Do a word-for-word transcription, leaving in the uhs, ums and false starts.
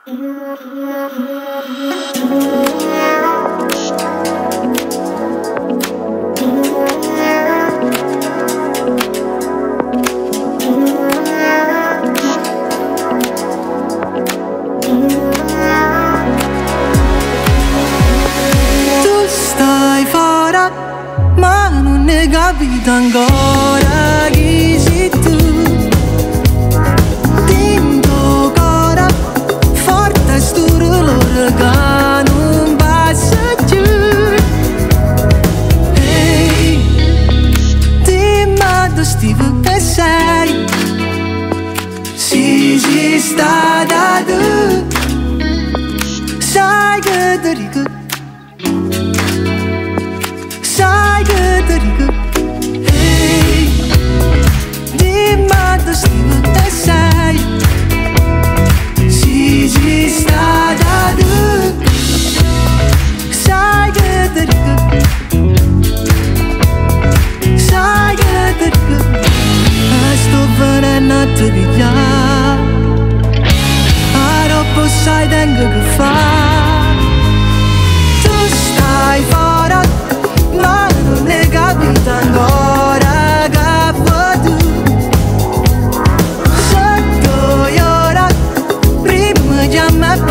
capito ancora chi sei tu. Tinto cora forte sturlo che non passa giù. Ehi, dimmi dove stivi che sei. Se sei stata tu, sai che ti ricordo. Sai che ti ricordo. Ehi, dimmi dove stivi che sei. Se sei stata tu, sai che ti ricordo. Sai che ti ricordo. E sto venendo a te pigliare. Ora sai tengo che fare. Tu stai fuori, ma non hai capito ancora che vuoi tu. Sotto gli ora, prima chiama